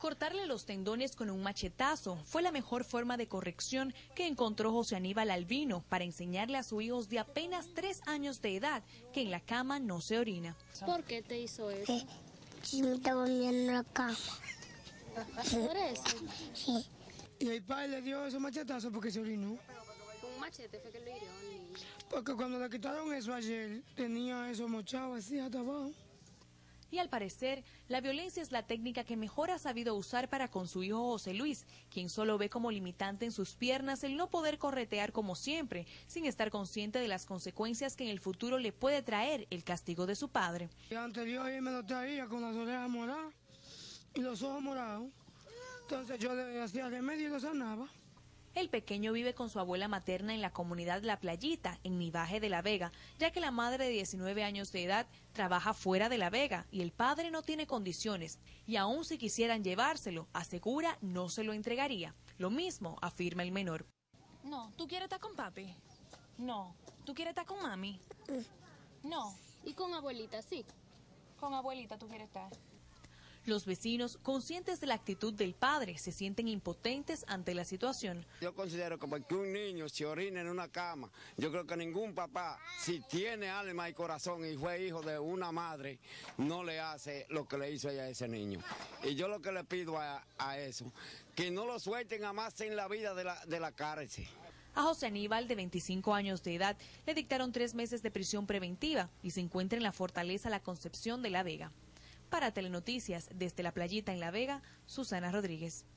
Cortarle los tendones con un machetazo fue la mejor forma de corrección que encontró José Aníbal Albino para enseñarle a sus hijos de apenas 3 años de edad que en la cama no se orina. ¿Por qué te hizo eso? Sí, me estaba durmiendo en la cama. ¿Por eso? Sí. Y el padre le dio esos machetazos porque se orinó. Con un machete fue que lo hirió al niño. Porque cuando le quitaron eso ayer, tenía eso mochado así hasta abajo. Y al parecer, la violencia es la técnica que mejor ha sabido usar para con su hijo José Luis, quien solo ve como limitante en sus piernas el no poder corretear como siempre, sin estar consciente de las consecuencias que en el futuro le puede traer el castigo de su padre. Y anterior me lo traía con las orejas moradas y los ojos morados. Entonces yo le hacía remedio y lo sanaba. El pequeño vive con su abuela materna en la comunidad La Playita, en Nivaje de la Vega, ya que la madre de 19 años de edad trabaja fuera de La Vega y el padre no tiene condiciones. Y aun si quisieran llevárselo, asegura no se lo entregaría. Lo mismo afirma el menor. No, ¿tú quieres estar con papi? No. ¿Tú quieres estar con mami? No. ¿Y con abuelita sí? Con abuelita tú quieres estar. Los vecinos, conscientes de la actitud del padre, se sienten impotentes ante la situación. Yo considero que porque un niño se orina en una cama, yo creo que ningún papá, si tiene alma y corazón y fue hijo de una madre, no le hace lo que le hizo ella a ese niño. Y yo lo que le pido a eso, que no lo suelten jamás en la vida de la cárcel. A José Aníbal, de 25 años de edad, le dictaron 3 meses de prisión preventiva y se encuentra en la Fortaleza La Concepción de La Vega. Para Telenoticias, desde La Playita en La Vega, Susana Rodríguez.